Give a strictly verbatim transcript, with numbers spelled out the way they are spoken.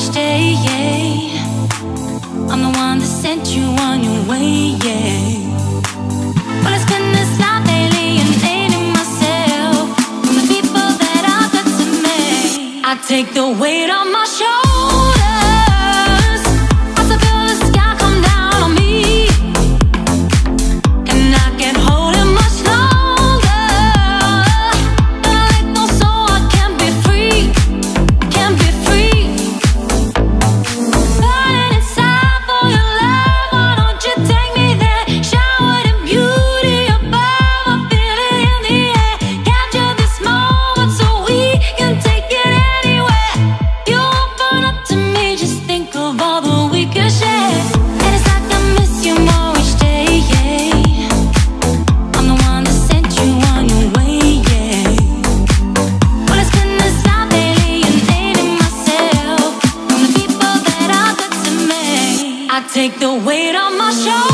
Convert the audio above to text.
each day, yeah. I'm the one that sent you on your way, yeah. Well, it's been this life lately, alienating myself from the people that I've got to make. I take the weight on my shoulders as I feel the sky come down on me, and I can't hold it much longer. And I let go so I can be free, can be free. Burning inside for your love, why don't you take me there? Shower the beauty above, I feel it in the air. Capture this moment so we can take it anywhere. You open up to me, just think of all that we could share. And it's like I miss you more each day, yeah. I'm the one that sent you on your way, yeah. Well, it's been this life lately, alienating myself from the people that I've got to make. I take the weight on my shoulders